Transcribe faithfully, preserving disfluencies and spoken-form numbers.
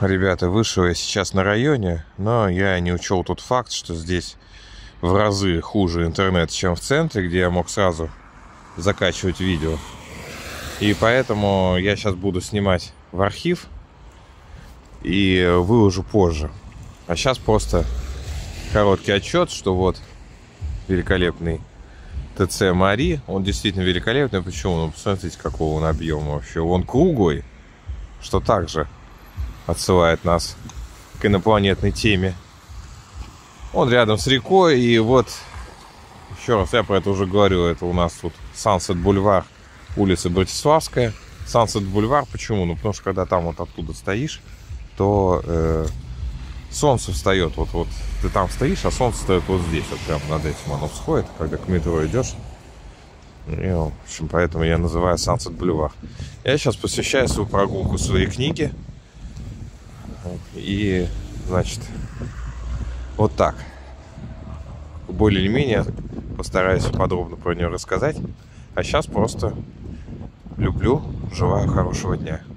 ребята, вышел я сейчас на районе, но я не учел тот факт, что здесь в разы хуже интернет, чем в центре, где я мог сразу закачивать видео. И поэтому я сейчас буду снимать в архив и выложу позже. А сейчас просто короткий отчет, что вот великолепный ТЦ Мари. Он действительно великолепный. Почему? Ну, посмотрите, какого он объема вообще. Он круглый, что также отсылает нас к инопланетной теме. Он рядом с рекой. И вот, еще раз, я про это уже говорю, это у нас тут Сансет Бульвар, улица Братиславская. Сансет Бульвар, почему? Ну, потому что когда там вот оттуда стоишь, то э, солнце встает. Вот, вот ты там стоишь, а солнце встает вот здесь. Вот прямо над этим оно всходит, когда к метро идешь. И, в общем, поэтому я называю Сансет Бульвар. Я сейчас посвящаю свою прогулку своей книге. И, значит, вот так. Более или менее постараюсь подробно про нее рассказать. А сейчас просто люблю, желаю хорошего дня.